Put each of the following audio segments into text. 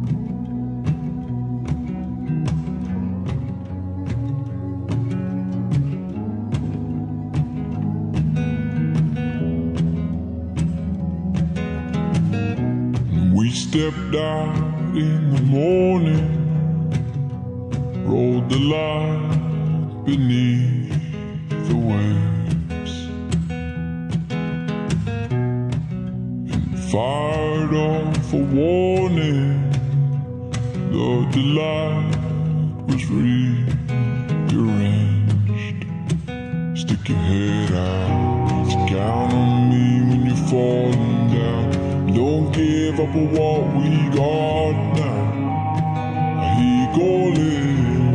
We stepped out in the morning, rolled the light beneath the waves, and fired off a warning. The delight was rearranged. Stick your head out, so count on me when you're falling down. Don't give up on what we got now. I hear you calling,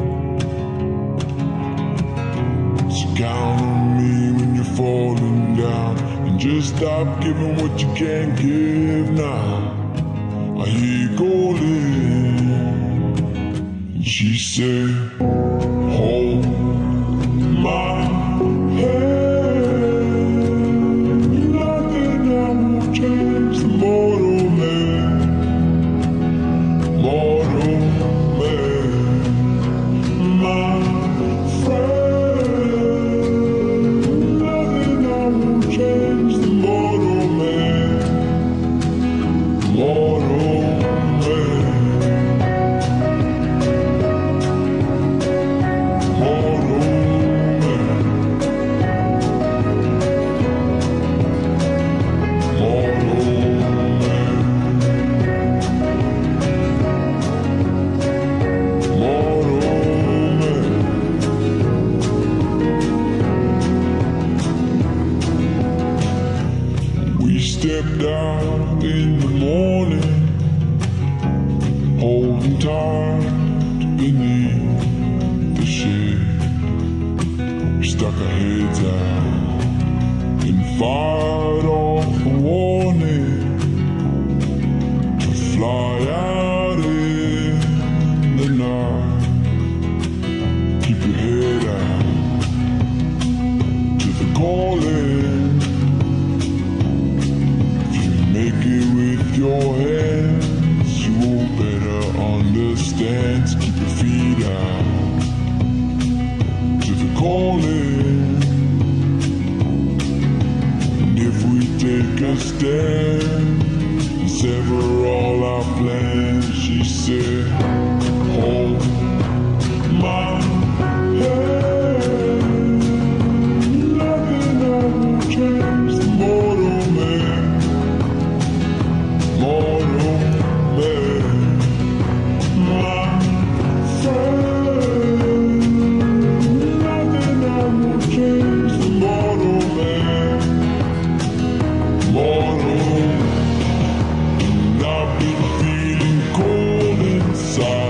so count on me when you're falling down, and just stop giving what you can't give now. I hear you calling. And she said, hold my hand, nothing I will change. The mortal man, my friend, nothing I will change. The mortal man, mortal man. Stepped out in the morning, holding tight beneath the shade. We stuck our heads out and fired off a warning to fly out in the night. Keep your head out to the calling. Make it with your hands, you will better understand. So keep your feet out to the calling. And if we take a stand and sever all our plans, she said, hold my hand, nothing I will change. The mortal man, mortal man, my friend, nothing I will change. The mortal man, mortal, and I've been feeling cold inside.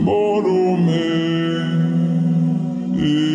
mortal man.